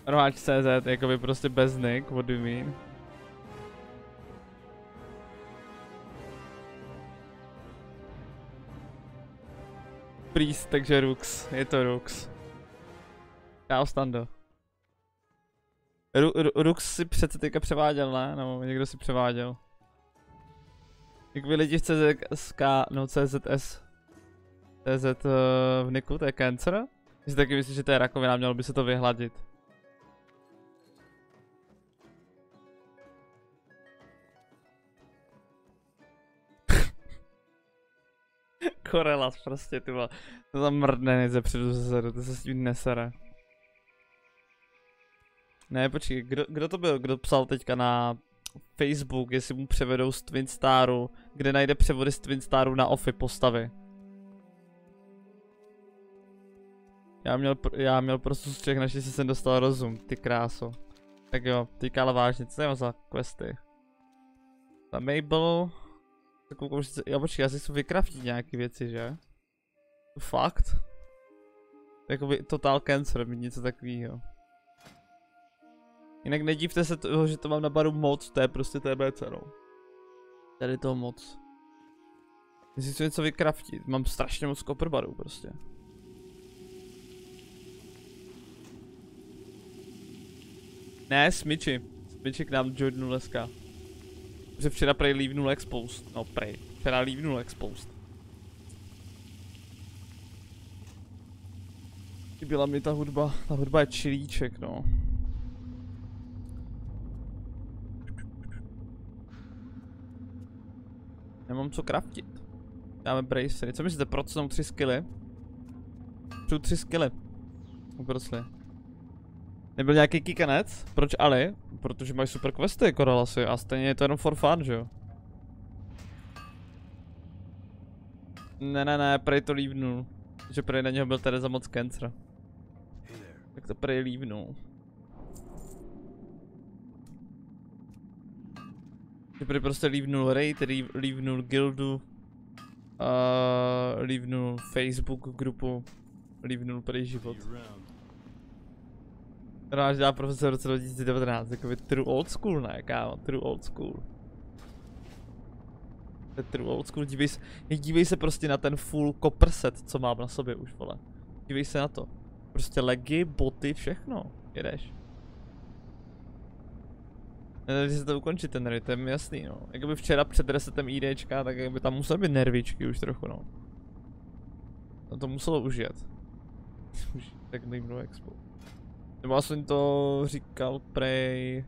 Roháč.cz, jakoby prostě bez nick, what do you mean? Priest, takže Rux, je to Rux. Čau Stando. Rux si přece teďka převáděl, ne? Nebo někdo si převáděl. Jak vy lidi v CZSK, no CZS. CZ v niku, to je cancer? Jestli taky myslíš, že to je rakovina, mělo by se to vyhladit. Korelas prostě, ty vole. To tam mrdne hned zepředu zezadu, to se s tím nesere. Ne, počkej, kdo to byl, kdo psal teďka na Facebook, jestli mu převedou z Twinstaru, kde najde převody z Twinstaru na Offy postavy. Já měl prostě z všech našich jsem dostal rozum, ty kráso. Tak jo, teďka ale vážně, co je za questy? Ta Mabel... Koukám, že já počkej, já si chci vykraftit nějaký věci, že? Fakt? Jakoby total cancer, mít něco takovýho. Jinak nedívte se toho, že to mám na baru moc, to je prostě TBC, no. Tady toho moc. Jestli chci něco vykraftit, mám strašně moc copper barů prostě. Ne, Smyči. Smyči k nám joinul dneska. Že včera prej leavenul exposed. No prej. Včera leavenul exposed. Chyběla mi ta hudba je čilíček, no. Nemám co craftit. Dáme bracery. Co myslíte, procnou 3 skilly? Přijdu 3 skilly. Uprosli. Nebyl nějaký kikanec? Proč ale? Protože mají super questy, Koralasy, a stejně je to jenom for fun, že jo? Ne, prej to leavenul. Že prej na něho byl tady za moc cancer. Tak to prej leavenul. Že prej prostě leavenul raid, leavenul guildu. Leavenul Facebook grupu. Leavenul prej život. Rád dělá profesor v roce 2019, takový true old school, ne kámo, true old school. To je true old school, dívej se prostě na ten full copper set, co mám na sobě už, vole. Dívej se na to. Prostě legy, boty, všechno, jedeš. Nedá se to ukončit ten raid, to je mi jasný, no. Jakoby včera před resetem IDčka, tak by tam musely být nervičky už trochu, no. No to muselo už jet. Už tak nejmnou expo. Nebo aspoň to říkal prej...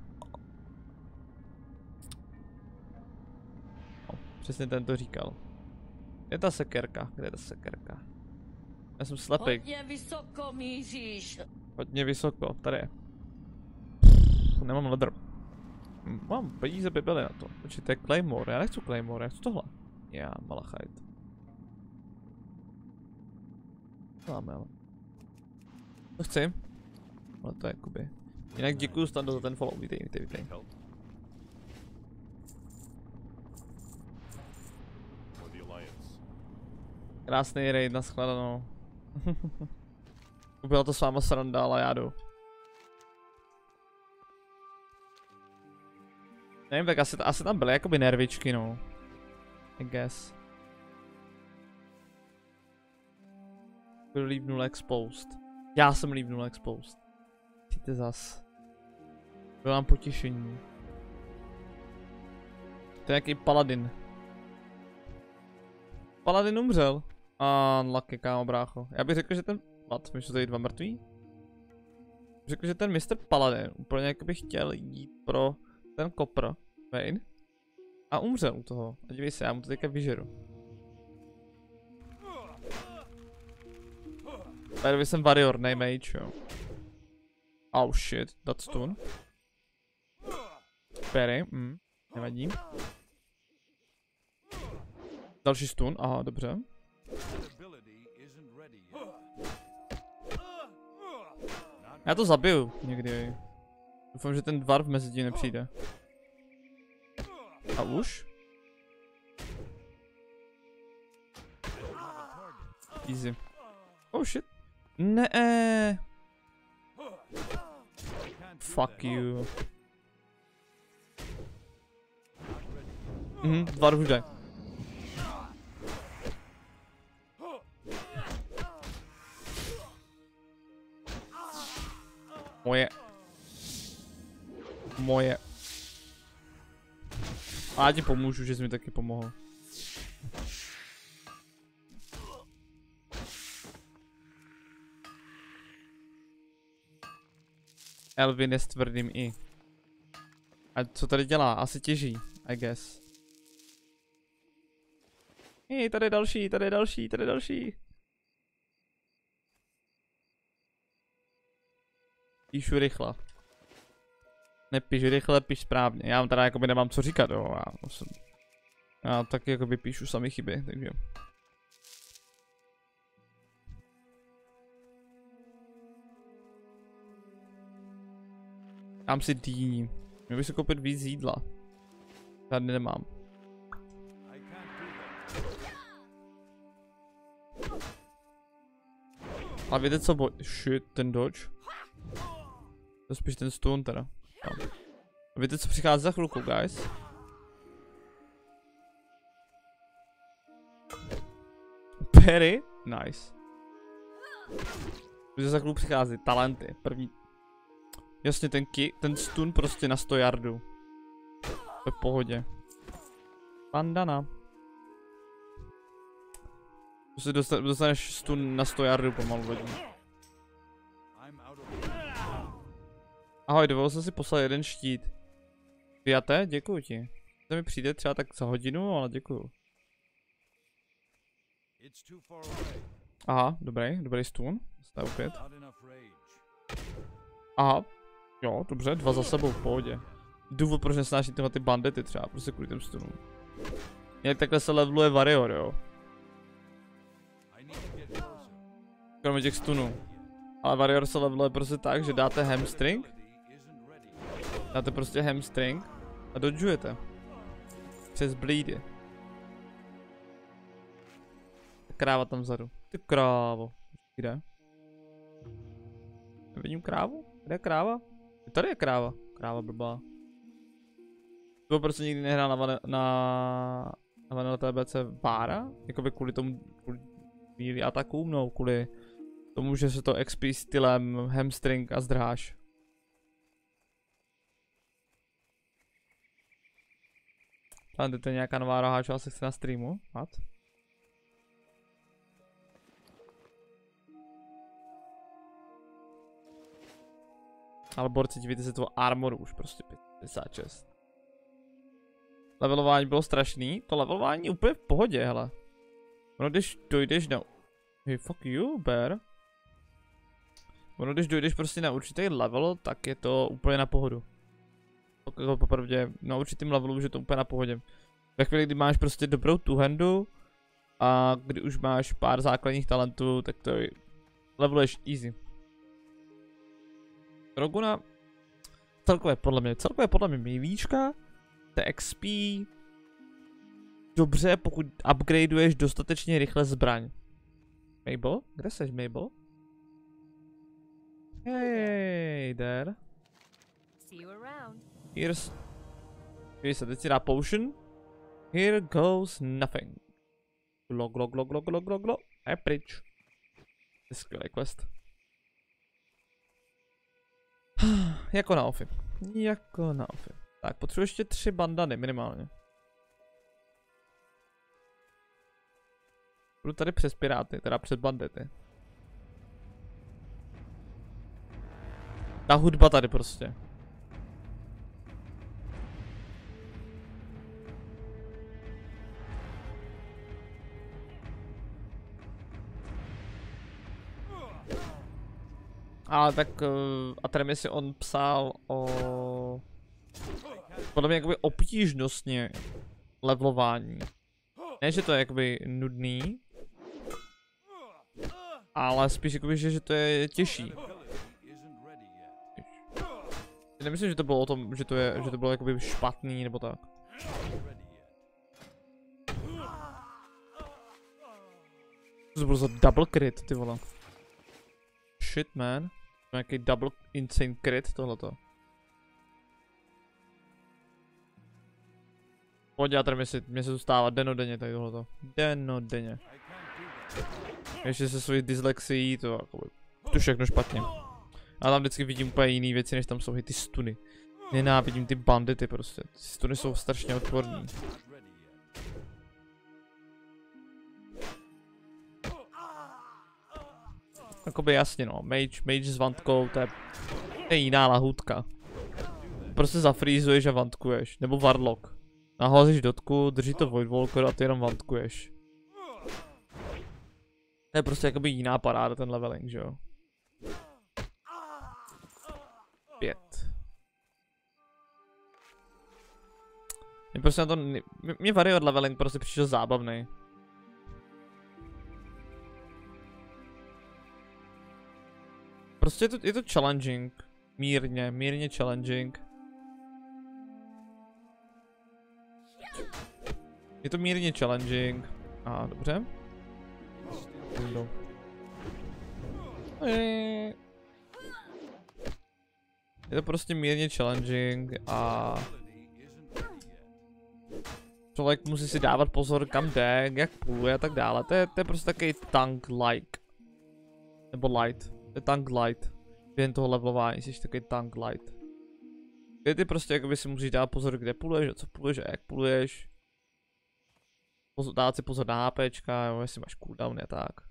No, přesně ten to říkal. Kde je ta sekerka? Kde je ta sekerka? Já jsem slepý. Hodně vysoko míříš. Hodně vysoko, tady je. Nemám ledr. Mám peníze by byly na to. Počkej, to je Claymore, já nechci Claymore, já chci tohle. Já, Malachite. Máme, ale. To chci. Ale to je jakoby. Jinak děkuju Stando za ten follow, vítej. Krásný raid, nashledanou. Byla to s váma sranda, ale já jdu. Nevím, tak asi tam byly jakoby nervičky, no. I guess. Byl leavenul exposed. Já jsem leavenul exposed. Přijďte zas. Bylo nám potěšení. To je nějaký paladin. Paladin umřel. Unlucky, kámo, brácho. Já bych řekl, že ten... What? Myšli tady 2 mrtví? Řekl, že ten Mr. Paladin úplně jako by chtěl jít pro ten kopr. Main. A umřel u toho. A dívej se, já mu to teďka vyžeru. Tady jsem warrior, nej mage, jo. Oh shit, that's stun. Perry, nevadí. Další stun, aha, dobře. Já to zabiju někdy. Doufám, že ten dwarf mezi tím nepřijde. A už? Easy. Oh shit. Ne. Fuck you. Dva růže. Moje. A já ti pomůžu, že jsi mi taky pomohl. Elvin je s tvrdým i. A co tady dělá? Asi těží, I guess. Hej, tady je další, tady je další, tady je další. Píšu rychle. Nepíš rychle, píš správně. Já vám teda jakoby nemám co říkat, jo. Já taky jakoby píšu samý chyby, takže. Dám si dýní. Měl bych si koupit víc jídla. Tady nemám. A víte co shit, ten dodge. To je spíš ten stun teda. No. Víte co přichází za chvilku, guys? Perry? Nice. Víte za chvilku přichází talenty. První. Jasně ten stun prostě na 100 yardů. To je v pohodě. Bandana. Prostě dostaneš stun na 100 yardů pomalu hodně. Ahoj, dovolil jsem si poslat jeden štít. Vyjaté? Děkuju ti. To mi přijde třeba tak za hodinu, ale děkuju. Aha, dobrý stun. Stav opět. Aha, jo, dobře, 2 za sebou, v pohodě. Důvod, proč nesnáším tyhle ty bandity třeba, prostě kvůli těm stunům. Jak takhle se leveluje Warrior, jo. Kromě těch stunů. Ale Warrior se leveluje prostě tak, že dáte hamstring. Dáte prostě hamstring a dodžujete. Přes bleedy. Kráva tam vzadu. Ty krávo. Kde? Nevidím krávu? Kde je kráva? Tady je kráva. Kráva blbá. To prostě nikdy nehrál na Vanilla TBC Vára? Jakoby kvůli tomu, kvůli atakům, no kvůli tomu, že se to XP stylem hamstring a zdráž. Tam to je nějaká nová roháčová sekce na streamu. What? Ale borci, dívejte se toho armoru už prostě 56. Levelování bylo strašný, to levelování je úplně v pohodě, hele. Ono když dojdeš na... Hey, fuck you, bear. Ono když dojdeš prostě na určitý level, tak je to úplně na pohodu. Popravdě, na určitým levelu už je to úplně na pohodě. Ve chvíli, kdy máš prostě dobrou two-handu a kdy už máš pár základních talentů, tak to leveluješ easy. Roguna celkově podle mě milíčka, XP dobře, pokud upgradeuješ dostatečně rychle zbraň. Mabel? Kde seš, Mabel? Hey there. Here's... Když se teď si dá potion. Here goes nothing. Glo. Je pryč. Je skvělý quest. Jako na ofy. Jako na ofy. Tak, potřebuji ještě 3 bandany minimálně. Budu tady přes piráty, teda přes bandity. Ta hudba tady prostě. Ale tak Atremis si on psal o... Podle mě jakoby obtížnostně levelování. Ne, že to je jakoby nudný. Ale spíš jakoby, že to je těžší. Nemyslím, že to bylo o tom, že to bylo jakoby špatný nebo tak. To bylo za double crit, ty vole. Shit, man. Nějaký double insane crit tohleto. Pojď, já tady mě se tu stává denodenně tady tohleto. Denodenně. Ještě se svojí dyslexií, to všechno špatně. A tam vždycky vidím úplně jiný věci, než tam jsou ty stuny. Nenávidím ty bandity prostě. Ty stuny jsou strašně odporní. Jakoby jasně no, mage s vantkou, to je jiná lahůdka. Prostě zafrýzuješ a vantkuješ, nebo warlock. Nahlazíš dotku, drží to void walker a ty jenom vantkuješ. To je prostě jakoby jiná paráda ten leveling, že jo. 5. Mě prostě na to, mě variant leveling prostě přišel zábavný. Prostě je to challenging. Mírně challenging. Je to mírně challenging. A dobře. Je to prostě mírně challenging a člověk musí si dávat pozor kam jde, jak půluje a tak dále. To je prostě takový tank like. Nebo light. To je tank light. Během toho levelování jsi takový tank light. Ty prostě jakoby si musíš dát pozor kde půluješ, co půluješ a jak půluješ. Dát si pozor na HPčka, jo, jestli máš cooldown a tak.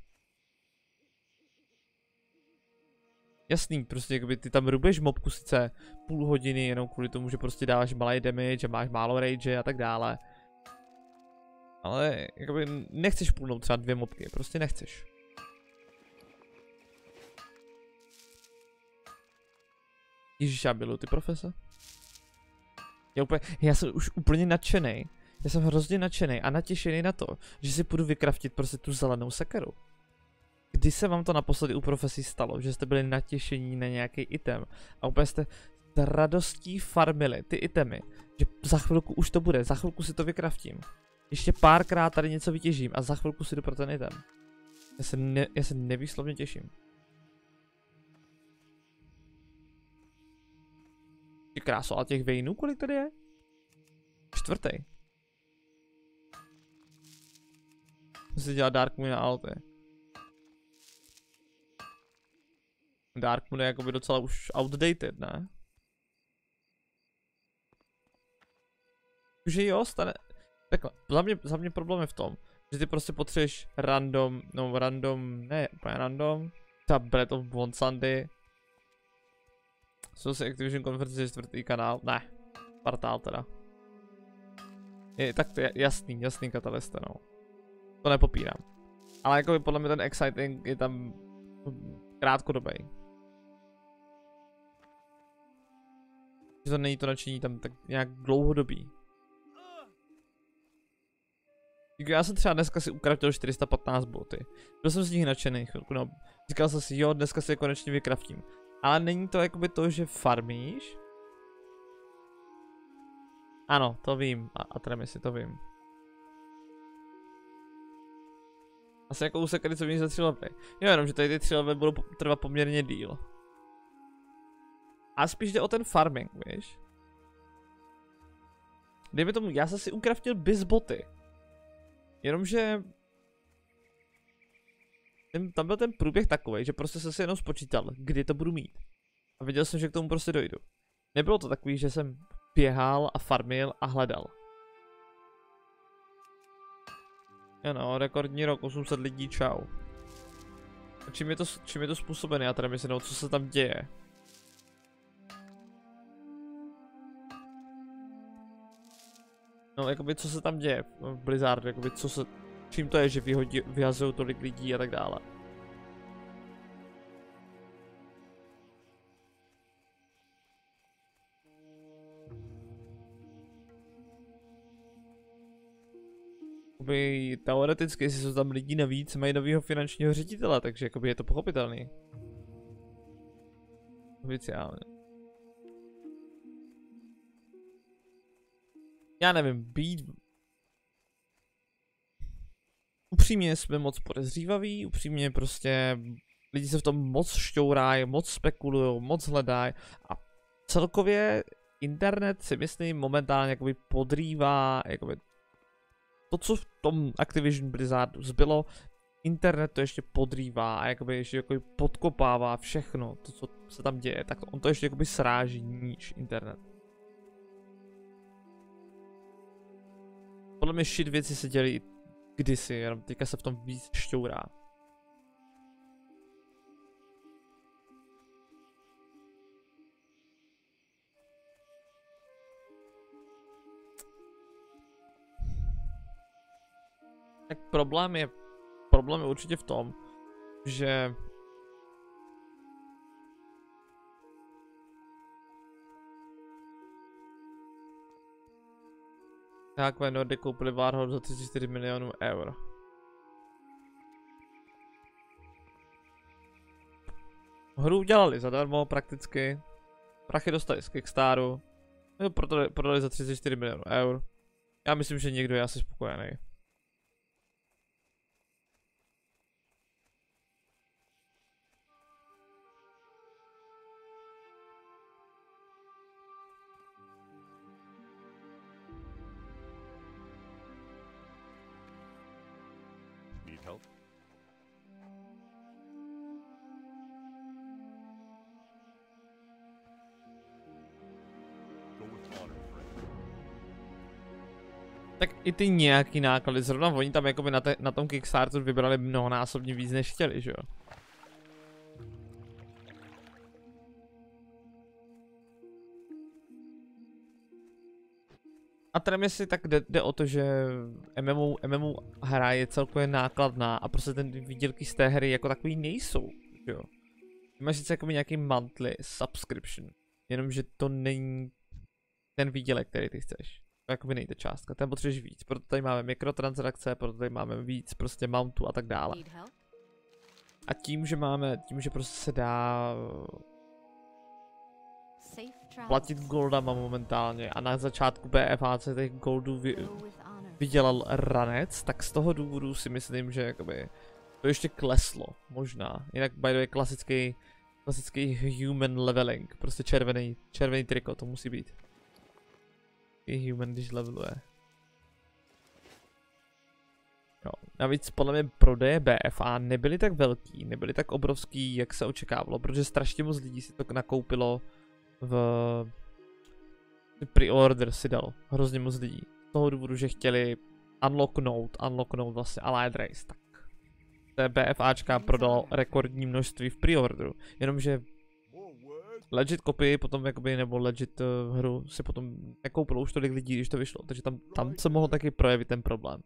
Jasný, prostě jakoby ty tam rubeš mobku sice půl hodiny jenom kvůli tomu, že prostě dáváš malý damage a máš málo rage a tak dále. Ale jakoby nechceš půlnout třeba 2 mobky, prostě nechceš. Ježíš, já miluji ty profese. Já jsem už úplně nadšenej. Já jsem hrozně nadšenej a natěšený na to, že si půjdu vykraftit prostě tu zelenou sekeru. Kdy se vám to naposledy u profesí stalo, že jste byli natěšení na nějaký item a úplně jste s radostí farmili ty itemy, že za chvilku už to bude, za chvilku si to vykraftím. Ještě párkrát tady něco vytěžím a za chvilku si jdu pro ten item. Já se nevýslovně těším. Ty kráso, a těch vejnů kolik tady je? 4. Musím dělat Dark Moon na alty. Dark Moon je jakoby docela už outdated, ne? Takže jo, stane... Takhle, za mě problém je v tom, že ty prostě potřebuješ random, ne úplně random, třeba Breath of Bond Sandy. Jsou si Activision konference 4. kanál, ne, Portál teda. Tak to je jasný katalista, no. To nepopírám. Ale jakoby podle mě ten exciting je tam krátkodobý. Že to není to nadšení tam tak nějak dlouhodobý. Já jsem třeba dneska si ukraftil 415 boty. Byl jsem z nich nadšený chvilku, no. Říkal jsem si, jo, dneska si je konečně vykraftím. Ale není to jakoby to, že farmíš? Ano, to vím. A tremy si to vím. Asi jako úsekady, co vidíš za 3 levely. Jo, jenom, že tady ty 3 levely budou trvat poměrně díl. A spíš jde o ten farming, víš? Dejme tomu, já jsem si ukraftil bizboty. Jenomže... Tam byl ten průběh takový, že prostě jsem si jenom spočítal, kdy to budu mít. A věděl jsem, že k tomu prostě dojdu. Nebylo to takový, že jsem běhal a farmil a hledal. Ano, rekordní rok, 800 lidí, čau. A čím je to způsobené, já teda myslím, no, co se tam děje. No, jakoby co se tam děje v Blizzardu, jakoby čím to je, že vyhazují tolik lidí a tak dále. Jakoby teoreticky, jestli jsou tam lidi navíc, mají novýho finančního ředitele, takže jakoby je to pochopitelný. Oficiálně. Já nevím, být... Upřímně jsme moc podezřívaví, upřímně prostě Lidi se v tom moc šťourají, moc spekulují, moc hledají a celkově internet si myslím momentálně jakoby podrývá jakoby to, co v tom Activision Blizzardu zbylo, internet to ještě podrývá a jakoby ještě jakoby podkopává všechno, to, co se tam děje, tak on to ještě jakoby sráží níž internet. Podle mě shit věci se dělí kdysi, jenom teďka se v tom víc šťourá. Tak problém je určitě v tom, že takové Nordy koupili Warhol za 34 milionů eur. Hru udělali zadarmo prakticky, prachy dostali z Kickstarteru, prodali za 34 milionů eur. Já myslím, že někdo je asi spokojený. Tak i ty nějaký náklady, zrovna oni tam jakoby na tom Kickstarteru vybrali mnohonásobně víc než chtěli, že jo? A teda jestli tak jde o to, že MMO hra je celkově nákladná a prostě ten výdělky z té hry jako takový nejsou, že jo? Máš sice jakoby nějaký monthly subscription, jenomže to není ten výdělek, který ty chceš. To jakoby nejde částka, ten potřebuješ víc, proto tady máme mikrotransakce, proto tady máme víc prostě mountů a tak dále. A tím, že prostě se dá platit goldama momentálně a na začátku BFAC těch goldů vydělal ranec, tak z toho důvodu si myslím, že jakoby to ještě kleslo, možná. Jinak by the way klasický human leveling, prostě červený triko to musí být. I human, když leveluje. Jo. Navíc podle mě prodeje BFA nebyly tak velký, nebyly tak obrovský, jak se očekávalo, protože strašně moc lidí si to nakoupilo v pre-order si dal, hrozně moc lidí. Z toho důvodu, že chtěli unlocknout vlastně Allied Race, tak té BFAčka prodal rekordní množství v pre-orderu, jenomže legit copy potom jakoby, nebo legit hru si potom nekoupilo už tolik lidí, když to vyšlo, takže tam se mohl taky projevit ten problém.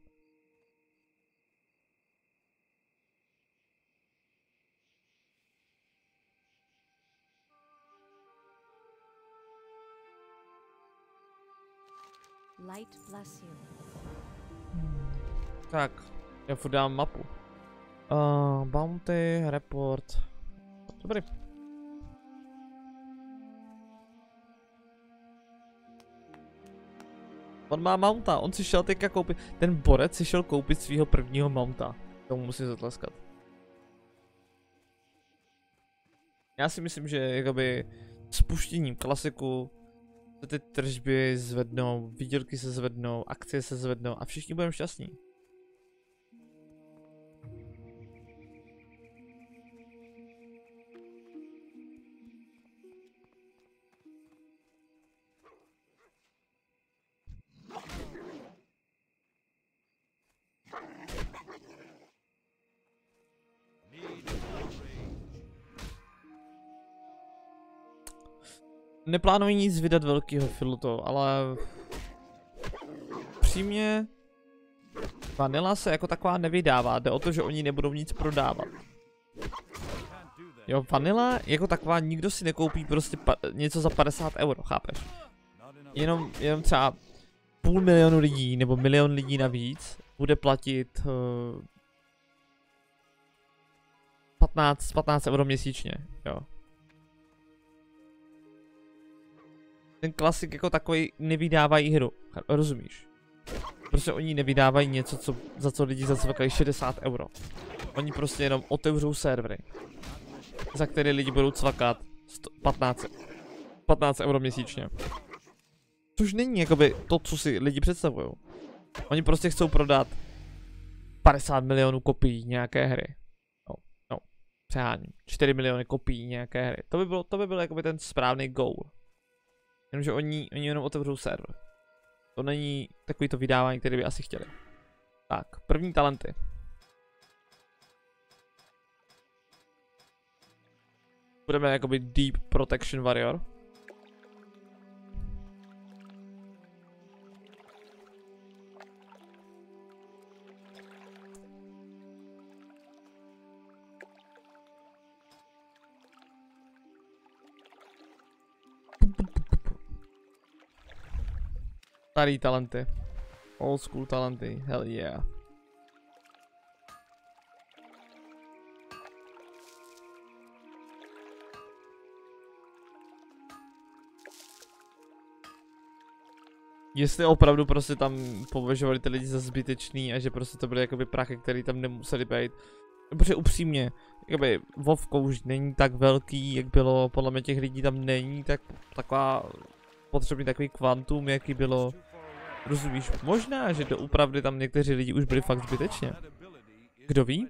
Tak, já furt dám mapu. Bounty, report. Dobrý. On má mounta, on si šel teďka koupit, ten borec si šel koupit svého prvního mounta. Tomu musím zatleskat. Já si myslím, že jakoby spuštěním klasiku se ty tržby zvednou, výdělky se zvednou, akcie se zvednou a všichni budeme šťastní. Neplánuji nic vydat velkého filuto, ale přímě Vanilla se jako taková nevydává, jde o to, že oni nebudou nic prodávat. Jo, Vanilla jako taková nikdo si nekoupí prostě něco za 50 euro, chápeš? Jenom třeba 500 000 lidí nebo 1 000 000 lidí navíc bude platit 15 euro měsíčně, jo. Ten klasik jako takový nevydávají hru, rozumíš? Prostě oni nevydávají něco, za co lidi zacvakají 60 euro. Oni prostě jenom otevřou servery, za které lidi budou cvakat 15 euro měsíčně. Což není jakoby to, co si lidi představují. Oni prostě chcou prodat 50 milionů kopií nějaké hry. No, přeháním. 4 miliony kopií nějaké hry. To by byl jakoby ten správný goal. Jenomže oni jenom otevřou server. To není takový to vydávání, které by asi chtěli. Tak, první talenty. Budeme jakoby Deep Protection Warrior. Starý talenty. Old school talenty. Hell yeah. Jestli opravdu prostě tam považovali ty lidi za zbytečný a že prostě to byly jakoby prachy, které tam nemuseli být. Protože upřímně, jakoby WoWko už není tak velký, jak bylo, podle mě těch lidí tam není tak taková potřebný takový kvantum, jaký bylo. Rozumíš? Možná, že doopravdy tam někteří lidi už byli fakt zbytečně. Kdo ví?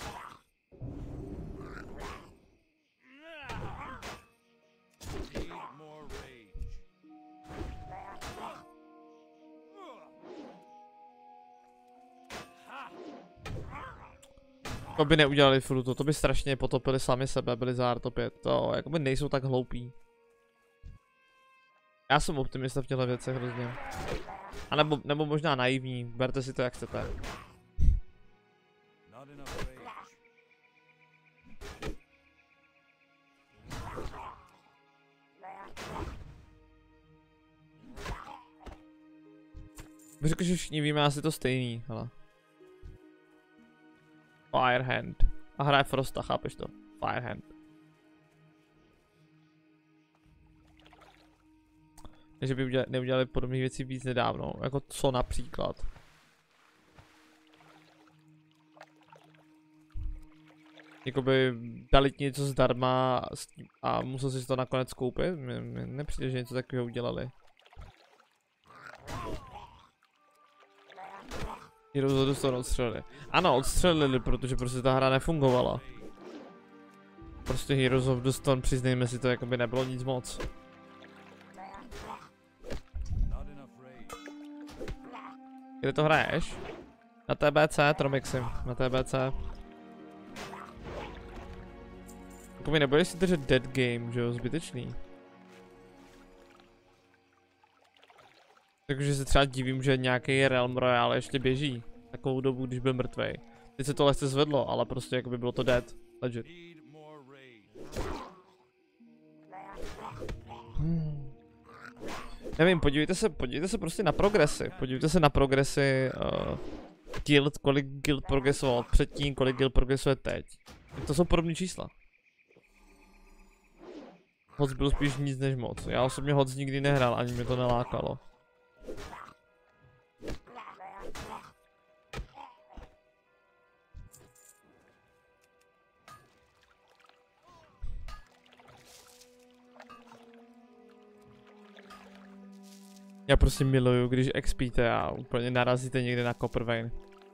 To by neudělali Fruto, to by strašně potopili sami sebe, byli za R5, to jakoby nejsou tak hloupí. Já jsem optimista v těchto věcech hrozně. A nebo možná naivní, berte si to jak chcete. Bych řekl, že všichni víme asi to stejný, hele. Firehand. A hraje Frosta, chápeš to? Firehand. Takže by neudělali podobné věci víc nedávno, jako co například. Jakoby dali ti něco zdarma a musel si to nakonec koupit, mně nepřijde, že něco takového udělali. Heroes of the Storm odstřelili. Ano, odstřelili, protože prostě ta hra nefungovala. Prostě Heroes of the Storm, přiznejme si to, jakoby nebylo nic moc. Kde to hraješ? Na TBC, Tromixy, na TBC. Jakoby nebudeš si držet dead game, že jo, zbytečný. Takže se třeba divím, že nějaký Realm Royale ještě běží. Takovou dobu, když byl mrtvej. Teď se to lehce zvedlo, ale prostě jakoby bylo to dead. Legit. Nevím, podívejte se prostě na progresy. Podívejte se na progresy guild, kolik guild progresoval předtím, kolik guild progresuje teď. To jsou podobné čísla. Hoc byl spíš nic než moc. Já osobně Hoc nikdy nehrál, ani mě to nelákalo. Já prostě miluju, když expíte a úplně narazíte někde na Copper Vein.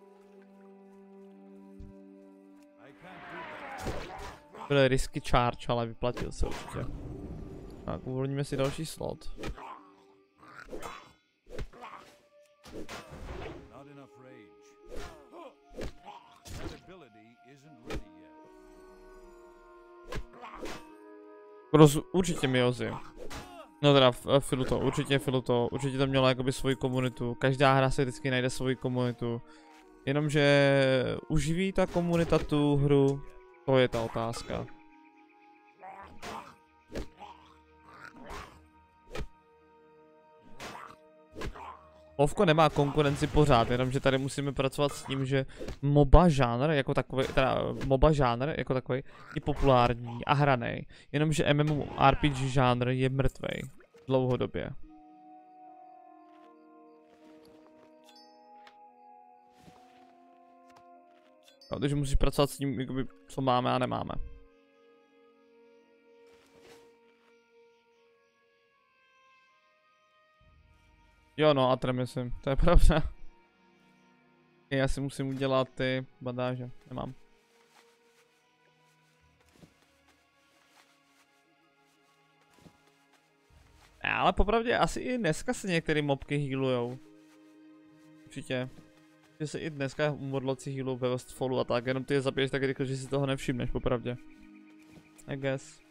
Byl risky charge, ale vyplatil se určitě. Tak, uvolníme si další slot. Určitě Miozy. No teda Filuto, určitě to mělo jakoby svoji komunitu. Každá hra se vždycky najde svoji komunitu. Jenomže uživí ta komunita tu hru, to je ta otázka. WoWko nemá konkurenci pořád, jenomže tady musíme pracovat s tím, že MOBA žánr jako takový, je populární a hranej, jenomže MMORPG žánr je mrtvej dlouhodobě. Jo, takže musíš pracovat s tím, jakoby, co máme a nemáme. Jo no, Atrem myslím, to je pravda. Já si musím udělat ty bandáže, nemám. Ale popravdě asi i dneska se některé mobky healujou. Určitě. Že se i dneska modloci healují ve Westfallu a tak, jenom ty je zabiješ tak rychle, že si toho nevšimneš popravdě. I guess.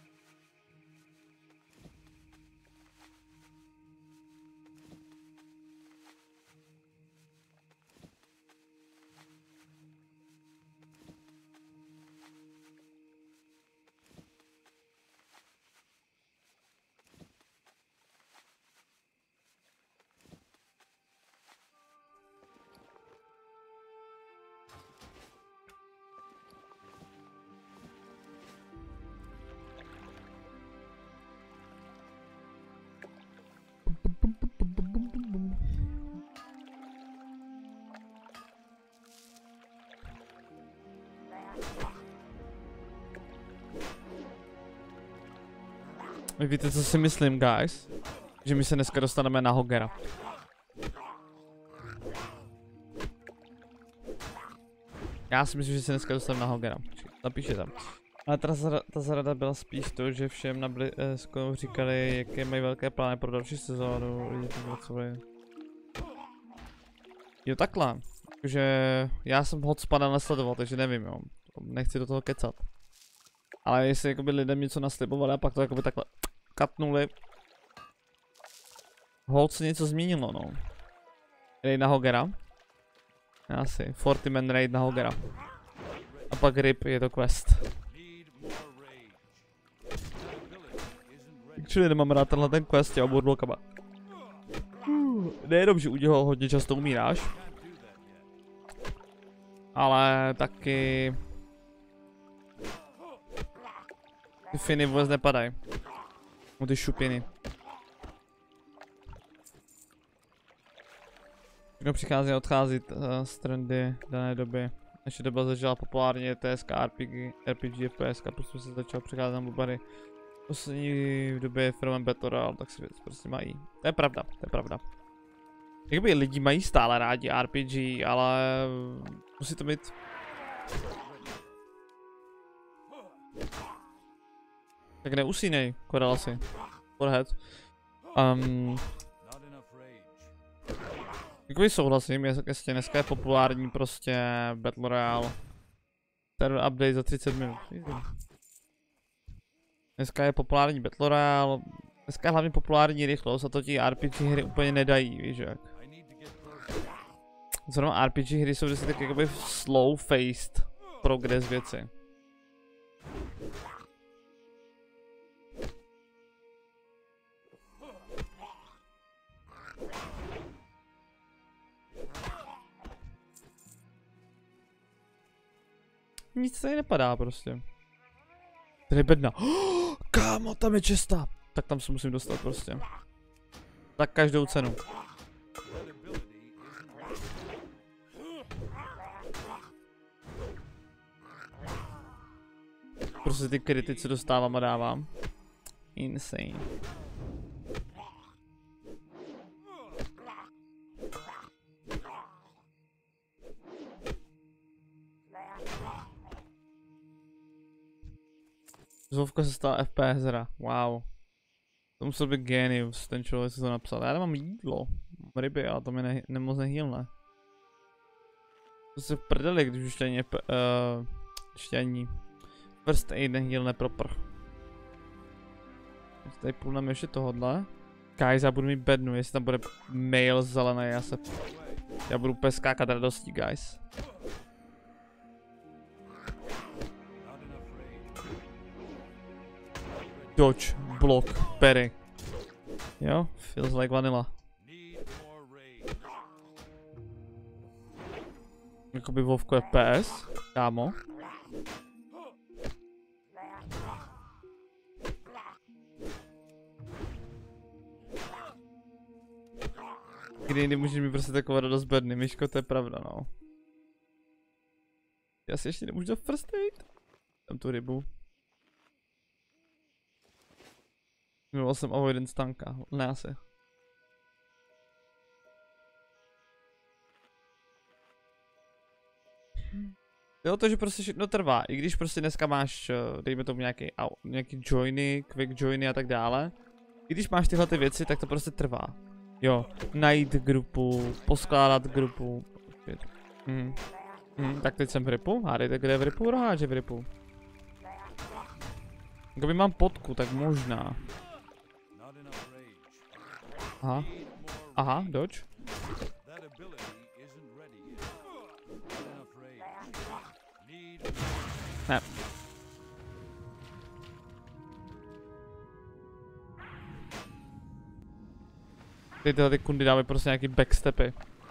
Vy víte, co si myslím, guys? Že my se dneska dostaneme na Hogera. Já si myslím, že se dneska dostaneme na Hogera. Napíše tam. Ale ta zrada byla spíš to, že všem na Blisku říkali, jaké mají velké plány pro další sezónu. Lidi to pracovali. Jo, takhle. Takže já jsem Hotspada nesledoval, takže nevím, jo. Nechci do toho kecat. Ale jestli jakoby lidem něco naslibovali a pak to jakoby takhle katnuli. Hold se něco změnilo, no. Raid na Hogera. Asi, 40 man raid na Hogera. A pak RIP je to quest. Actually nemám rád tenhle ten quest těma burblokama. Nejenom, že u něho hodně často umíráš. Ale taky... Ty finy vůbec nepadají. No ty šupiny. Všechno přichází a odchází z trendy dané doby. Ještě doba začala populárně TSK, RPG, FPS, postupně se začal přicházet na mobily. Poslední v době firmem Battle Royale, tak si věc prostě mají. To je pravda, to je pravda. Jakoby lidi mají stále rádi RPG, ale musí to být... Tak neusínej, Korelasi. Forehead. Jakoby souhlasím, jestli dneska je populární prostě Battle Royale. Server update za 30 minut. Dneska je populární Battle Royale. Dneska je hlavně populární rychlost a to ti RPG hry úplně nedají, víš jak. Zrovna RPG hry jsou vždycky tak jakoby slow faced progress věci. Nic se nepadá prostě. Tady je bedna. Oh, kámo, tam je česta. Tak tam se musím dostat prostě. Za každou cenu. Prostě ty kryty, co dostávám a dávám. Insane. Zovka se stala FPS hra, wow. To musel být genius, ten člověk se to napsal. Já nemám jídlo, mám ryby, ale to mi nemoc nehýlne. To se v prdeli, když už ještě ani first aid nehýlne proper. Tady půjdeme ještě tohodle. Guys, já budu mít bednu, jestli tam bude mail zelený, já budu úplně skákat radostí, guys. Dodge, block, parry. Jo, feels like vanilla. Jakoby Vovko FPS, kámo. Kdy jindy můžeš mít prostě takovou radost bedny, Myško, to je pravda, no. Já si ještě nemůžu dát first aid. Tam tu rybu. Měl jsem avoidance tanka, ne asi. Jo, to, že prostě všechno trvá, i když prostě dneska máš, dejme tomu nějaký joiny, quick joiny a tak dále. I když máš tyhle ty věci, tak to prostě trvá. Jo, najít grupu, poskládat grupu. Tak teď jsem v ripu, hádejte, kde je v ripu, roháče v ripu. Kdyby mám potku, tak možná. Aha. Aha, dodge. Ne. Tyhle ty kundy dávají prostě nějaký backstepy.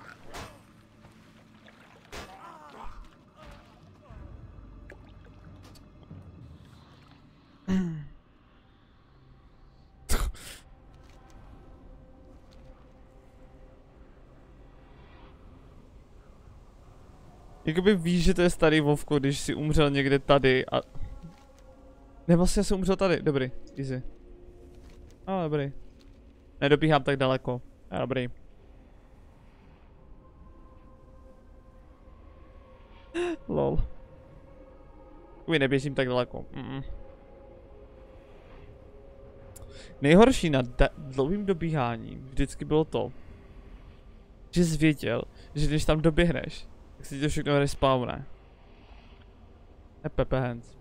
Jakoby víš, že to je starý Vovko, když jsi umřel někde tady a... Ne, vlastně jsem umřel tady, dobrý, easy. Dobrý. Nedobíhám tak daleko, dobrý. Lol. Jakoby neběžím tak daleko. Nejhorší na dlouhým dobíháním vždycky bylo to, že jsi věděl, že když tam doběhneš, tak si to všechno respawne. Pepe hands.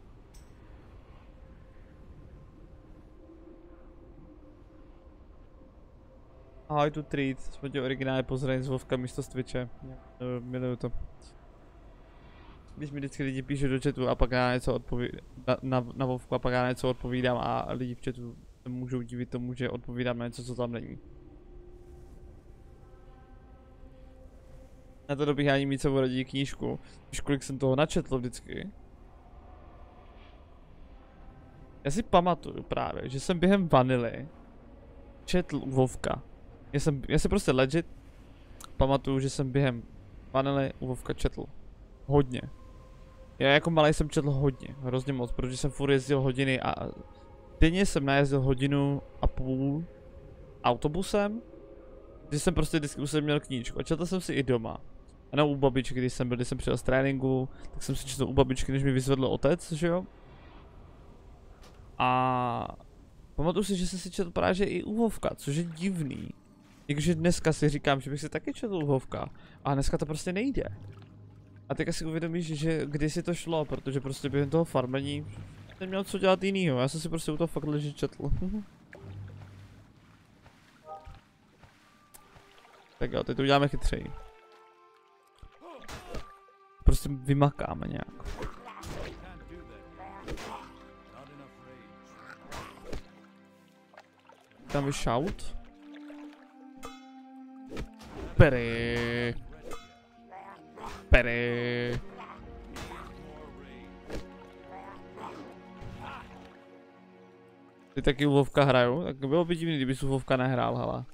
Ahoj tu treat, jsme tě originálně pozdravím z Vovka místo z Twitche. Miluju to. Když mi vždycky lidi píšou do chatu a pak já něco odpovídám, na Vovku a pak já něco odpovídám a lidi v chatu se můžou divit tomu, že odpovídám na něco, co tam není. Na to dobíhání mít sebou raději knížku. Víš, kolik jsem toho načetl vždycky? Já si pamatuju právě, že jsem během vanily četl u Vovka. Já si prostě legit pamatuju, že jsem během vanily u Vovka četl. Hodně. Já jako malej jsem četl hodně, hrozně moc, protože jsem furt jezdil hodiny a denně jsem najezdil 1,5 hodiny autobusem, když jsem prostě vždycky už jsem měl knížku a četl jsem si i doma. A ne u babičky, když jsem přijel z tréninku, tak jsem si četl u babičky, než mi vyzvedl otec, že jo? A pamatuju si, že jsem si četl právě i u Vovka, což je divný. Jakože dneska si říkám, že bych si taky četl u Vovka, a dneska to prostě nejde. A teďka si uvědomíš, že kdysi to šlo, protože prostě během toho farmení neměl co dělat jinýho, já jsem si prostě u toho fakt ležit četl. Tak jo, teď to uděláme chytřeji. Prostě vymakáme nějak. Tam shout. Pere. Pere. Ty taky u Vovka hraju, tak bylo by divný, kdyby u Vovka nehrál, hala.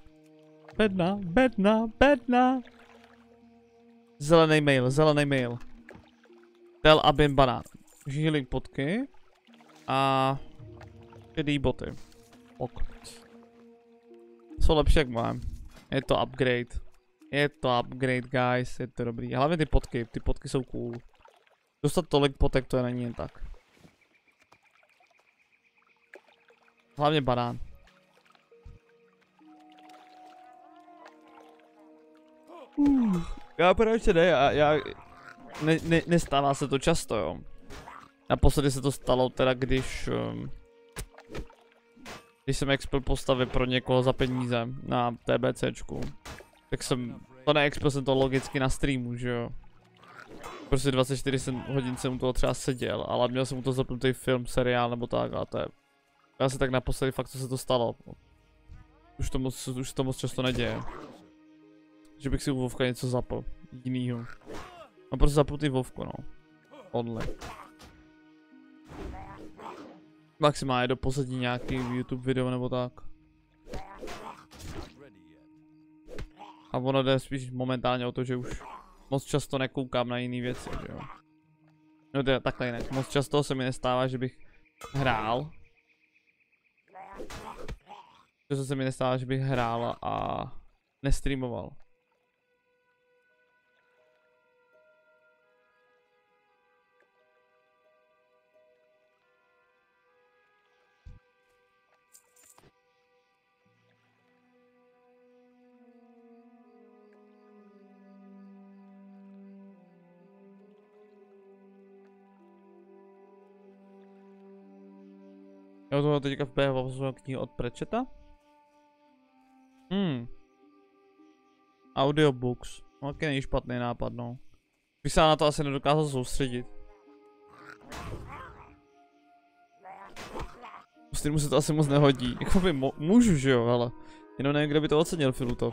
Bedna. Zelený mail. Tel abim banán. Healing potky. A šedý boty. Ok. Jsou lepší jak mám. Je to upgrade, guys, je to dobrý. Hlavně ty potky jsou cool. Dostat tolik potek, to je není jen tak. Hlavně banán. Já proč ne, nestává se to často, jo. Naposledy se to stalo teda, když jsem expil postavy pro někoho za peníze na TBCčku. Tak jsem, to neexpil jsem to logicky na streamu, že jo. Prostě 24 hodin jsem u toho třeba seděl, ale měl jsem u toho zapnutý film, seriál nebo tak, a to je. Já se tak naposledy fakt, co se to stalo. Už to moc často neděje. Že bych si u Vovka něco zapl, jinýho. Mám prostě zapnutý Vovku, no. Only. Maximálně do poslední nějaký YouTube video nebo tak. A ono jde spíš momentálně o to, že už moc často nekoukám na jiné věci, že jo. No to je takhle jinak. Moc často se mi nestává, že bych hrál. Často se mi nestává, že bych hrál a nestreamoval. Jo, tohle teďka v PH knihu od Prečeta. Audiobooks. No, taky není špatný nápad, no. Bych se na to asi nedokázal soustředit. U streamu se to asi moc nehodí. Jakoby můžu, že jo, ale jenom nevím, kdo by to ocenil, Filuto.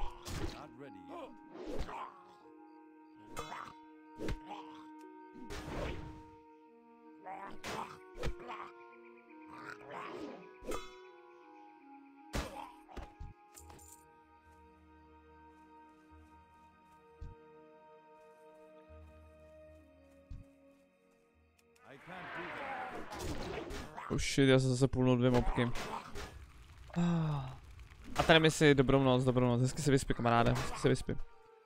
Oh shit, já jsem zase půlnul 2 mobky. A tady mi si dobrou noc, hezky se vyspí, kamaráde, hezky se vyspí.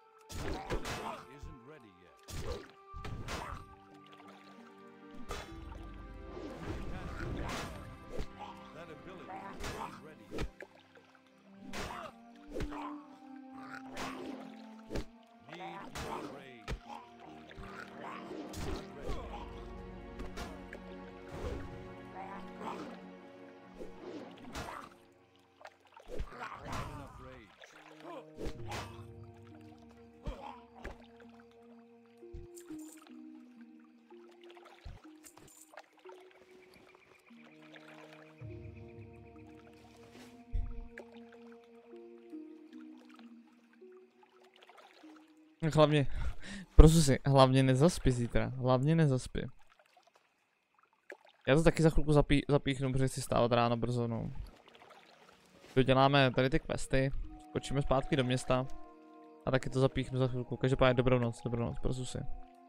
Hlavně, prosím si, hlavně nezaspi zítra, hlavně nezaspi. Já to taky za chvilku zapíchnu, protože chci stávat ráno brzo, no. Doděláme tady ty questy, skočíme zpátky do města a taky to zapíchnu za chvilku. Každopádně dobrou noc, prosím si.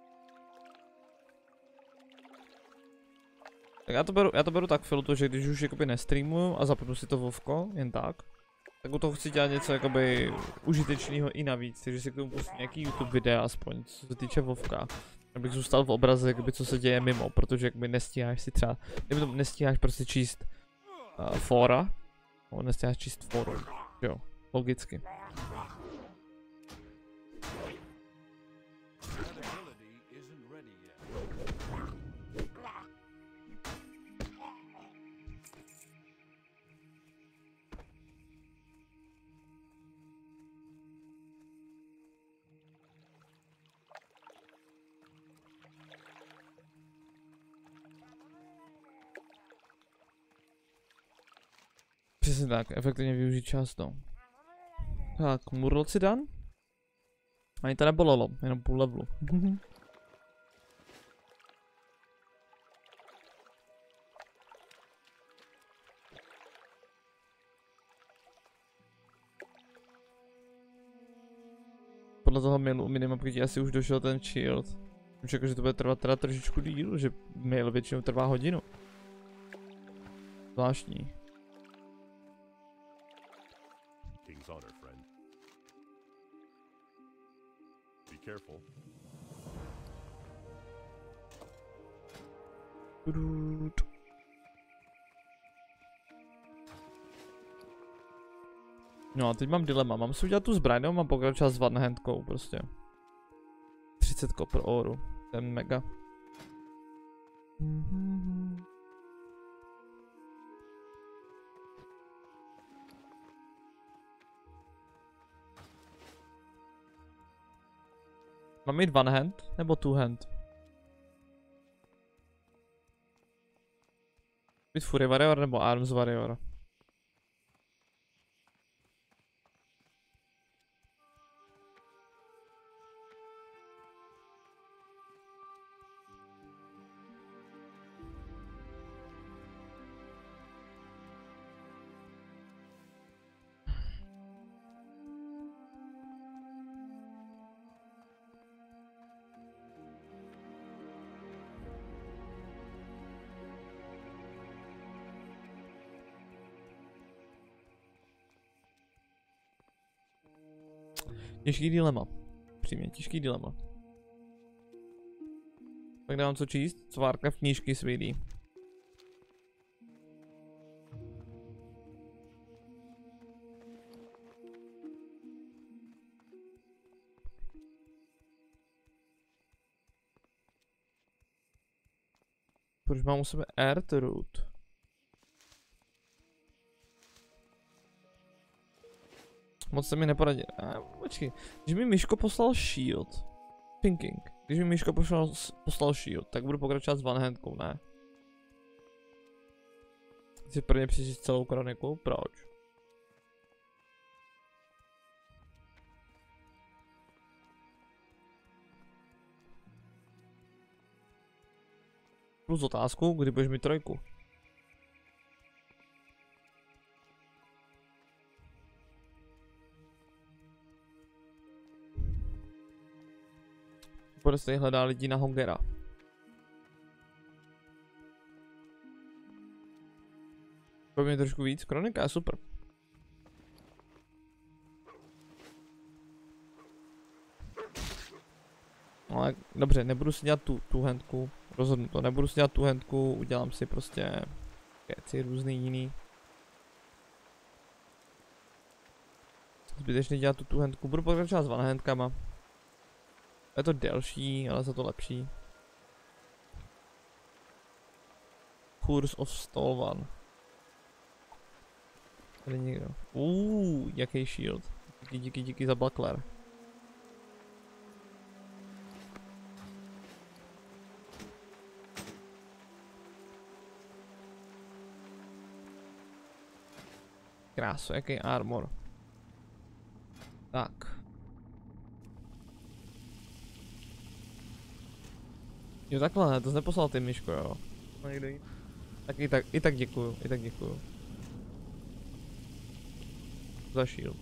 Tak já to beru tak, Filuto, že když už jakoby nestreamuju a zapnu si to Vovko, jen tak u toho chci dělat něco jakoby užitečného i navíc, takže si k tomu pustím nějaký YouTube videa aspoň, co se týče Vovka. Abych zůstal v obraze, jakoby, co se děje mimo, protože jakoby nestíháš si třeba, nestíháš prostě číst fora, no, nestíháš číst forum, jo, logicky. Přesně tak, efektivně využít čas, no. Tak, Murloc si dan? Ani to nebolelo, jenom půl levelu. Podle toho mailu u minimapky asi už došel ten shield. Jsem čekal, že to bude trvat teda trošičku díl, že mail většinou trvá hodinu. Zvláštní. Careful. No a teď mám dilema, mám si udělat tu zbraň, nebo mám pokračovat s one-handkou prostě. 30 per oru, ten mega. Mám mít one hand nebo two hand? Mít Fury Warrior nebo Arms Warrior? Těžký dilema. Přímě, těžký dilema. Tak dávám co číst, co Warcraft knížky svědí. Proč mám u sebe Earthroot? Moc se mi neporadí. Počkej, když mi Myško poslal shield. Thinking. Když mi Myško poslal shield, tak budu pokračovat s one-handkou, ne? Chci prvně přečíst celou kroniku? Proč? Plus otázku, kdy budeš mít trojku? Prostě hledá lidi na Hogera. Pro mě trošku víc, kronika je super. No ale dobře, nebudu si dělat tu handku, rozhodnu to, nebudu si dělat tu handku, udělám si prostě věci různý jiný. Zbytečně dělat tu handku, budu pokračovat s one handkama. Je to delší, ale za to lepší. Curse of Stolvan. Tady někdo. Jaký shield. Díky za buckler. Krásu, jaký armor. Tak. Jo takhle, to jsi neposlal ty, Myško, jo. Tak i tak děkuju, za shield.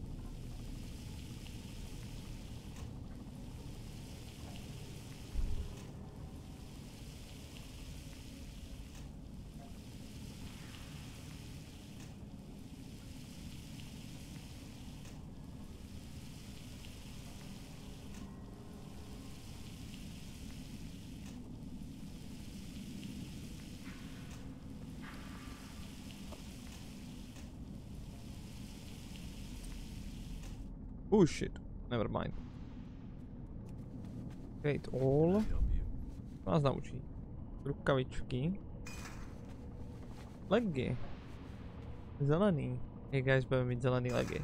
Oh shit, never mind. Great all. To nás naučí. Rukavičky. Legy. Zelený. Hey guys, budeme mít zelený legy.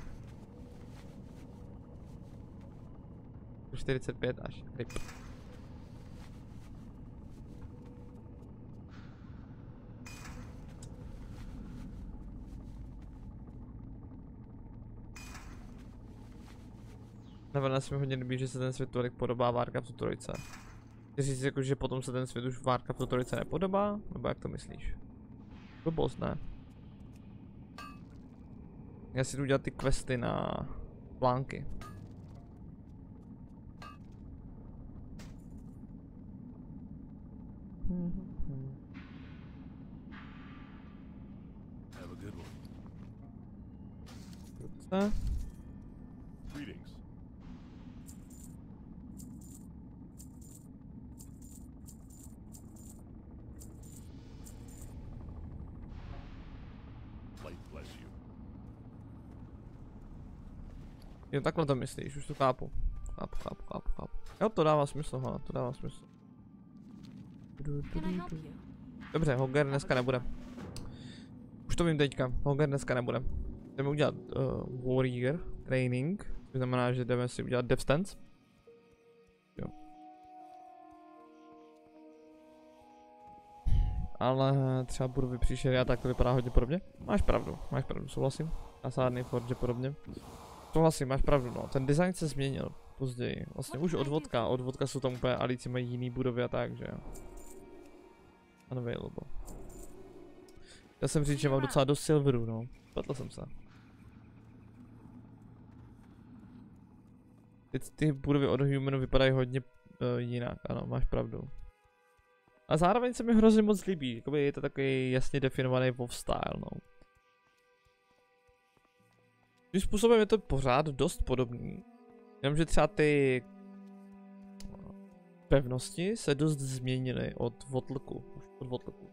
45 až. Rip. Navrhne se mi hodně líbí, že se ten svět tolik podobá Warcraftu 3. Chci říct jako, že potom se ten svět už Warcraftu 3 nepodobá? Nebo jak to myslíš? Blbost, ne? Já si jdu dělat ty questy na plánky. Dobře. Jo, takhle to myslíš, už to chápu. Chápu. Jo, to dává smysl, hele, to dává smysl. Dobře, Hoger dneska nebude. Už to vím teďka, Hoger dneska nebude. Jdeme udělat Warrior Training, to znamená, že jdeme si udělat Death Stance. Jo. Ale třeba budu příště, a tak to vypadá hodně podobně. Máš pravdu, souhlasím. Kasárny, Forge podobně. Souhlasím, máš pravdu, no. Ten design se změnil později. Vlastně už od vodka jsou tam úplně alici, mají jiný budovy a tak, že jo. Unavailable. Já jsem říct, že mám docela dost silveru, no. Pletl jsem se. Ty budovy od Humanu vypadají hodně jinak, ano, máš pravdu. A zároveň se mi hrozně moc líbí, jakoby je to takový jasně definovaný WoW style, no. Tím způsobem je to pořád dost podobný, Jenomže třeba ty pevnosti se dost změnily od Votlku. Už od Votlku.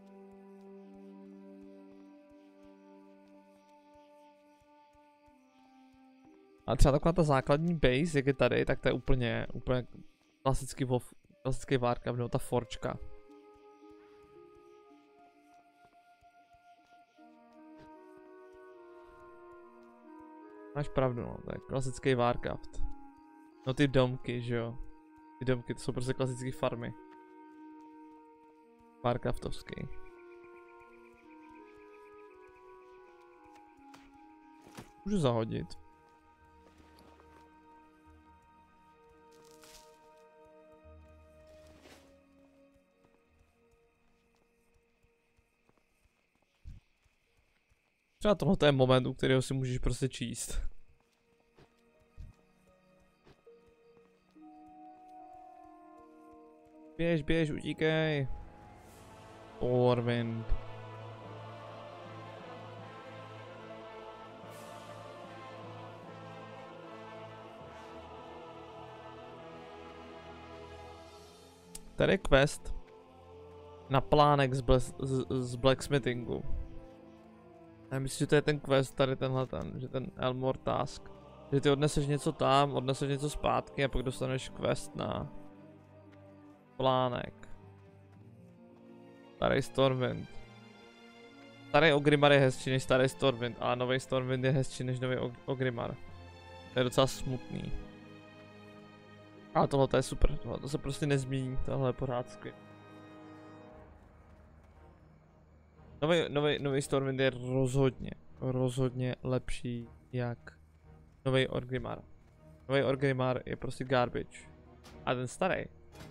A třeba taková ta základní base, jak je tady, tak to je úplně klasický Warcraft, nebo ta forčka. Máš pravdu, no, to je klasický Warcraft. No ty domky, že jo. Ty domky, to jsou prostě klasické farmy. Warcraftovský. Můžu zahodit. Třeba tohle je moment, u kterého si můžeš prostě číst. Běž, utíkej. Orwind. Tady je quest na plánek z blacksmithingu. Já myslím, že to je ten quest, tady tenhle že ten Elmore Task. Že ty odneseš něco tam, odneseš něco zpátky a pak dostaneš quest na plánek. Starý Stormwind. Starý Orgrimmar je hezčí než starý Stormwind, a nový Stormwind je hezčí než nový Orgrimmar. To je docela smutný. A tohle je super, tohle se prostě nezmění, tohle je pořád skvělé. Nový Stormwind je rozhodně lepší jak nový Orgrimmar. Nový Orgrimmar je prostě garbage. A ten starý.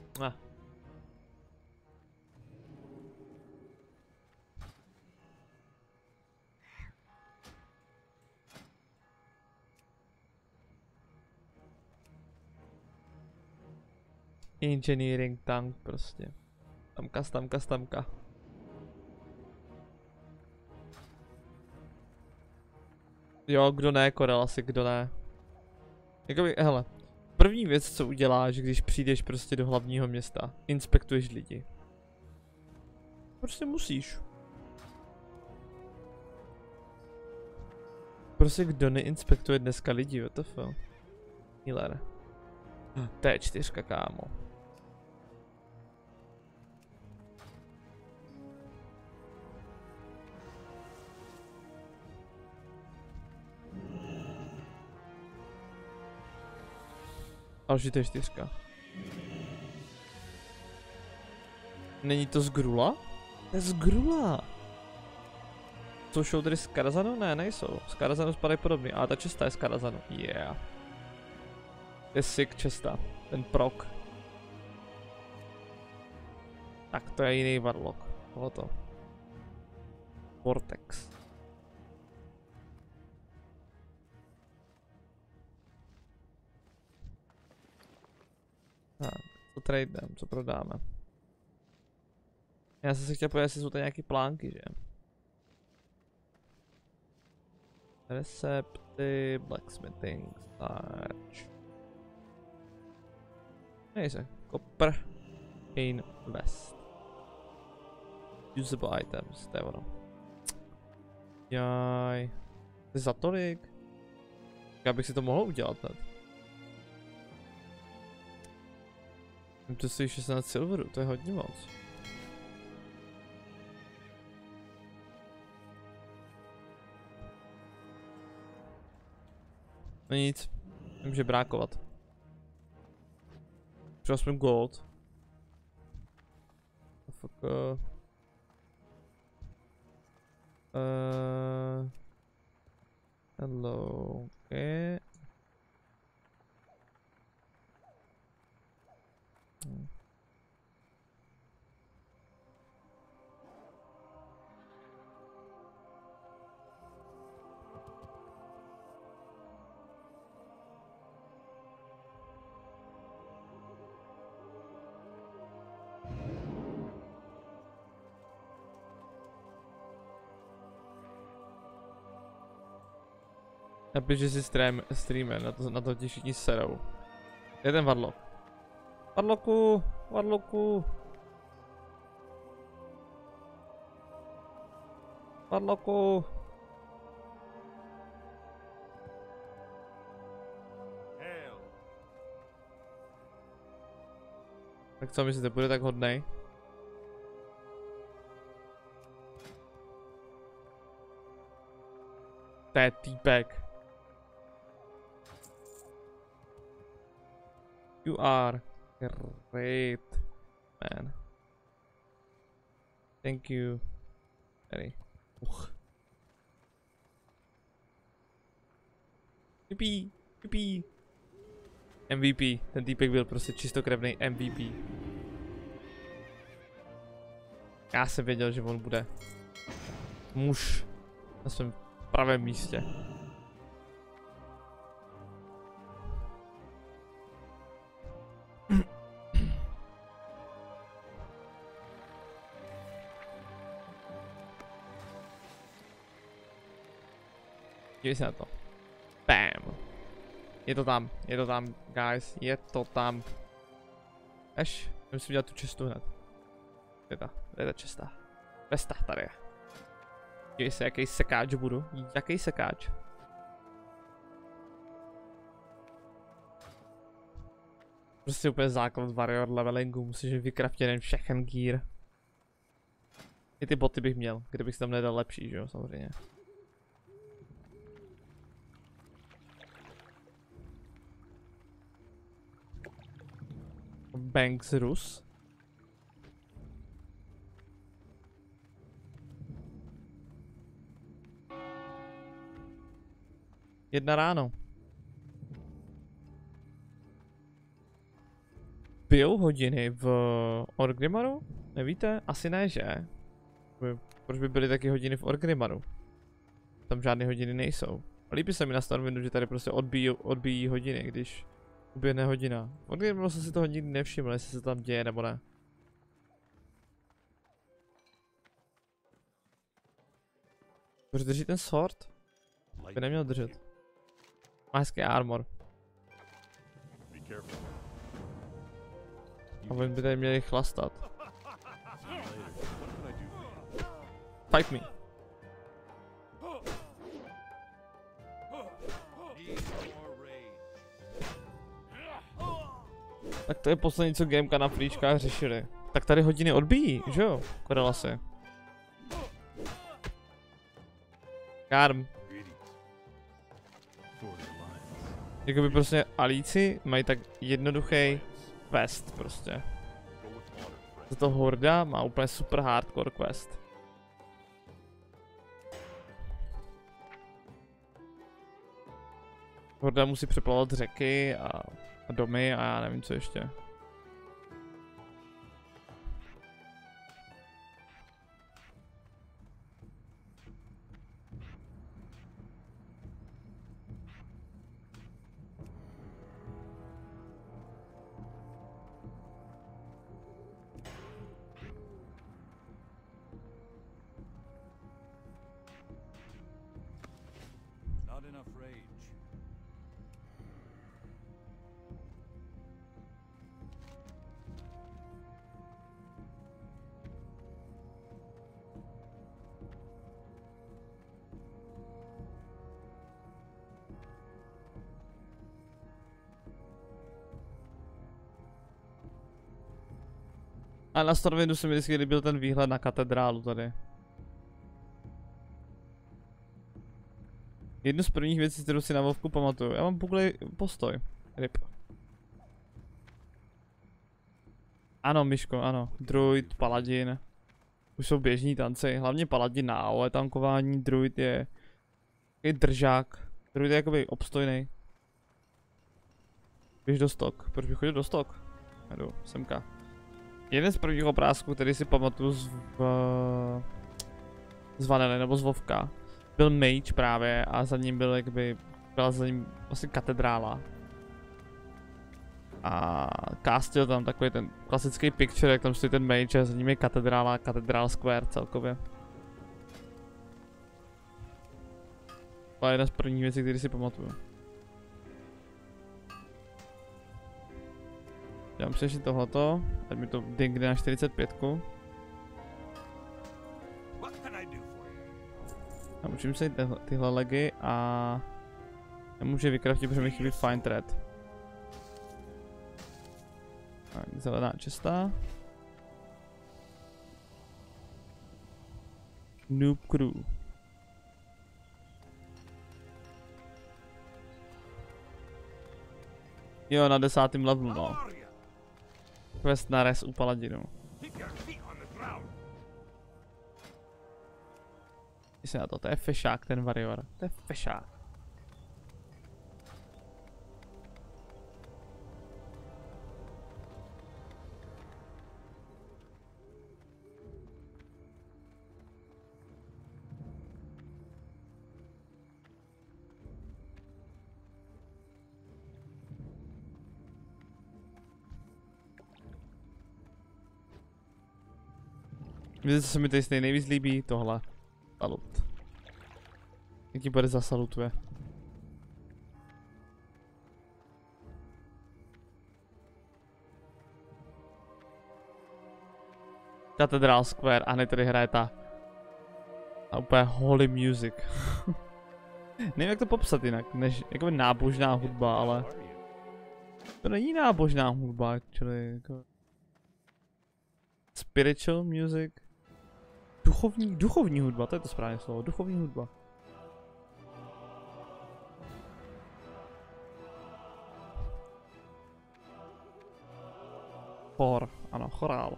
Engineering tank prostě. Tamka. Jo, kdo ne, Korel asi, kdo ne. Jakoby, hele. První věc, co uděláš, když přijdeš prostě do hlavního města, inspektuješ lidi. Prostě musíš. Prostě kdo neinspektuje dneska lidi, WTF? Healer. T4, kámo. Další T4. Není to z Grula? To je z Grula. Co jsou tady z Karazanu? Ne, nejsou. Z Karazanu spadají podobně. A ta česta je z Karazanu. Yeah. To je sick česta. Ten prok. Tak to je jiný Warlock. Tohleto. Vortex. Tak, co tradem, co prodáme. Já jsem se chtěl podívat, jestli jsou tady nějaký plánky, že? Recepty, blacksmithing, starch. Nejse, copper, invest. Usable items, to je ono. Jaj. To je za tolik? Já bych si to mohl udělat hned. To stojí 16 silverů, to je hodně moc. No nic, nemůže brákovat. Třeba aspoň gold. Fuck. Hello, okay. Napiš, že si streamer, na to ti všichni serou. Je ten Warlock. Warlocku, Warlocku. Warlocku. Tak co myslíte, bude tak hodnej? To je týpek. You are great, man. Thank you. Very. Yippee, yippee. MVP, ten týpek byl prostě čistokrevný MVP. Já jsem věděl, že on bude muž na svém pravém místě. Dívej se na to. Bam. Je to tam, guys, je to tam. Až, musím dělat tu čestu hned. Je ta česta. Vesta tady je. Dívej se, jaký sekáč budu. Jaký sekáč. Prostě úplně základ warrior levelingu, musíš vykraftit jen všechen gear. I ty boty bych měl, kdybych si tam nedal lepší, že jo, samozřejmě. Banks Rus. Jedna ráno. Bijou hodiny v Orgrimmaru? Nevíte? Asi ne, že? Proč by byly taky hodiny v Orgrimmaru? Tam žádné hodiny nejsou. Líbí se mi na Stormwindu, že tady prostě odbíjí hodiny, když uběhne hodina. V Orgrimmaru jsem si toho nikdy nevšiml, jestli se tam děje nebo ne. Proč drží ten sword? By neměl držet. Má hezký armor. A oni by tady měli chlastat. Fight me. Tak to je poslední, co gameka na flíčkách řešili. Tak tady hodiny odbíjí, že jo? Korelasy. Karm. Jakoby prostě Alíci mají tak jednoduchý quest prostě. Za to Horda má úplně super hardcore quest. Horda musí přeplavat řeky a domy a já nevím co ještě. A na Stormwindu se mi vždycky líbil ten výhled na katedrálu tady. Jednu z prvních věcí, kterou si na Vovku pamatuju. Já mám buglej postoj. Rip. Ano, Myško, ano. Druid, paladin. Už jsou běžní tanci. Hlavně paladin na AOE tankování. Druid je takový držák. Druid je jakoby obstojný. Běž do stok. Proč bych chodil do stok? Jdu, semka. Jeden z prvních obrázků, který si pamatuju z Vanily nebo z Vovka, byl mage právě a za ním byl jakoby, byla za ním vlastně katedrála. A castil tam takový ten klasický picture, jak tam stojí ten mage a za ním je katedrála, Cathedral Square celkově. To je jedna z prvních věcí, které si pamatuju. Dám si ještě tohleto, ať mi to dingne na 45. Naučím se tyhle legy a nemůžu vykraftit, protože mi chybí fine thread. Tak, zelená čistá. Noob crew. Jo, na 10. levelu, no. Quest na res u paladinu. Když na to je fešák ten Warrior. To je fešák. Víte, co se mi tady nejvíc líbí? Tohle. Salut. Jaký bude zasalutuje. Cathedral Square a hned tady hraje ta úplně holy music. Nevím, jak to popsat jinak, než jako nábožná hudba, ale to není nábožná hudba, čili jako spiritual music. Duchovní hudba, to je to správné slovo, duchovní hudba. Chor, ano, chorál.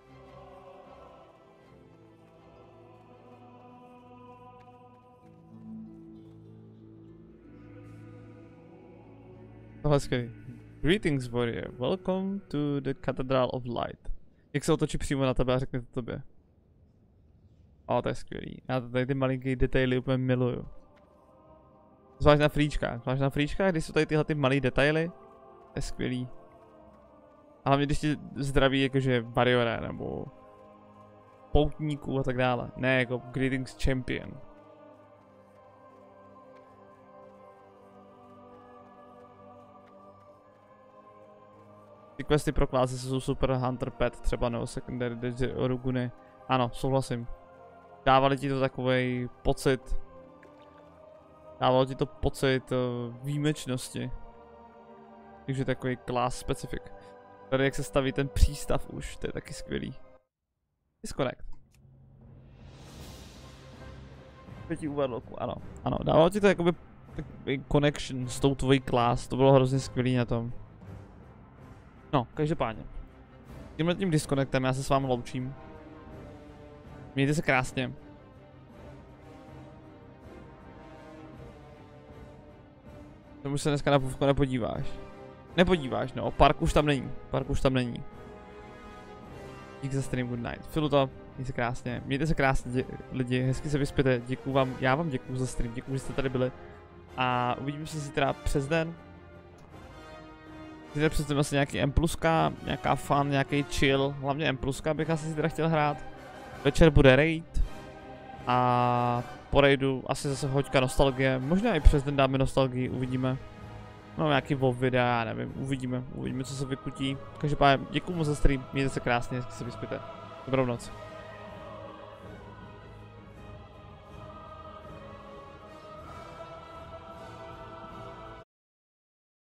Tohle je skvělý. Greetings, warrior. Welcome to the Cathedral of Light. Jak se otočí přímo na tebe a řekne to tobě. O, to je skvělý. Já tady ty malinký detaily úplně miluju. Zvlášť na frýčkách, když jsou tady tyhle ty malý detaily, to je skvělý. A hlavně když ti zdraví jakože warriora nebo poutníků a tak dále. Ne jako Greetings Champion. Ty questy pro klásy jsou super, Hunter Pet třeba nebo Secondary Oruguny. Ano, souhlasím. Dávali ti to takovej pocit. Dávalo ti to pocit výjimečnosti. Takže takový class specific. Tady jak se staví ten přístav už, to je taky skvělý. Disconnect. Pěti uvedloku, ano. Ano, dávalo ti to jakoby connection s tou tvojí class, to bylo hrozně skvělý na tom. No, každopádně. Tímhletím disconnectem já se s vámi loučím. Mějte se krásně. Tomu se dneska na půvku nepodíváš. Nepodíváš, no, park už tam není. Díky za stream, good night. Filuto, mějte se krásně. Mějte se krásně, lidi, hezky se vyspěte. Děkuju vám, já vám děkuju za stream, děkuju, že jste tady byli. A uvidíme se zítra přes den. Zítra přes den asi nějaký M+, nějaká fun, nějaký chill. Hlavně M+, bych asi zítra chtěl hrát. Večer bude raid. A po raidu asi zase hoďka nostalgie. Možná i přes den dáme nostalgii, uvidíme. No nějaký WoW videa, nevím, uvidíme, co se vykutí. Každopádně děkuju moc za stream, mějte se krásně, hezky se vyspěte. Dobrou noc.